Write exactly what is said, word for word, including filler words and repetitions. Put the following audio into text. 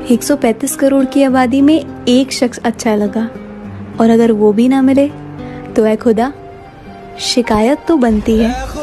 एक सौ पैंतीस करोड़ की आबादी में एक शख्स अच्छा लगा, और अगर वो भी ना मिले तो ऐ खुदा, शिकायत तो बनती है।